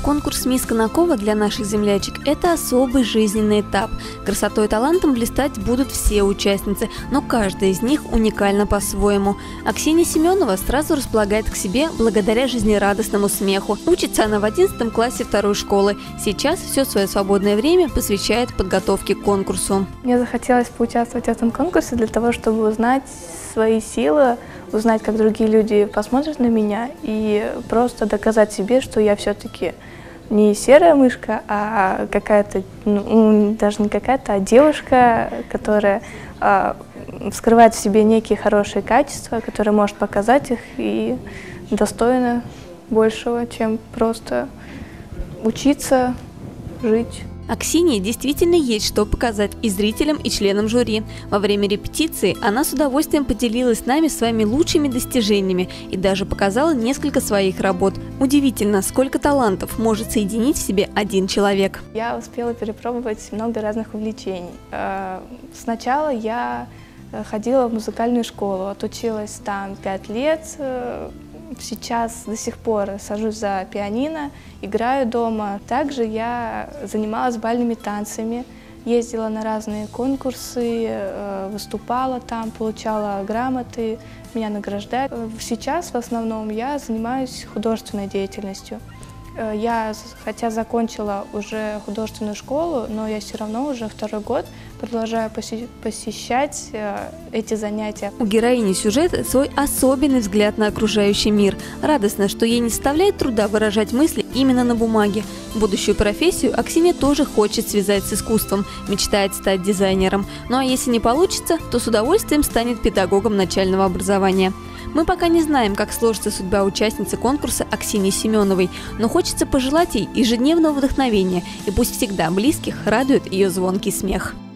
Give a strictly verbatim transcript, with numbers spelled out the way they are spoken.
Конкурс «Мисс Конаково» для наших землячек – это особый жизненный этап. Красотой и талантом блистать будут все участницы, но каждая из них уникальна по-своему. А Ксения Семенова сразу располагает к себе благодаря жизнерадостному смеху. Учится она в одиннадцатом классе второй школы. Сейчас все свое свободное время посвящает подготовке к конкурсу. Мне захотелось поучаствовать в этом конкурсе для того, чтобы узнать свои силы, узнать, как другие люди посмотрят на меня и просто доказать себе, что я все-таки не серая мышка, а какая-то, ну, даже не какая-то, а девушка, которая а, скрывает в себе некие хорошие качества, которая может показать их и достойна большего, чем просто учиться, жить. А Ксении действительно есть что показать и зрителям, и членам жюри. Во время репетиции она с удовольствием поделилась с нами своими лучшими достижениями и даже показала несколько своих работ. Удивительно, сколько талантов может соединить в себе один человек. Я успела перепробовать много разных увлечений. Сначала я ходила в музыкальную школу, отучилась там пять лет. Сейчас до сих пор сажусь за пианино, играю дома. Также я занималась бальными танцами, ездила на разные конкурсы, выступала там, получала грамоты, меня награждают. Сейчас в основном я занимаюсь художественной деятельностью. Я, хотя закончила уже художественную школу, но я все равно уже второй год продолжаю посещать эти занятия. У героини сюжета свой особенный взгляд на окружающий мир. Радостно, что ей не составляет труда выражать мысли именно на бумаге. Будущую профессию Аксинья тоже хочет связать с искусством, мечтает стать дизайнером. Ну а если не получится, то с удовольствием станет педагогом начального образования. Мы пока не знаем, как сложится судьба участницы конкурса Аксиньи Семеновой, но хочется пожелать ей ежедневного вдохновения, и пусть всегда близких радует ее звонкий смех.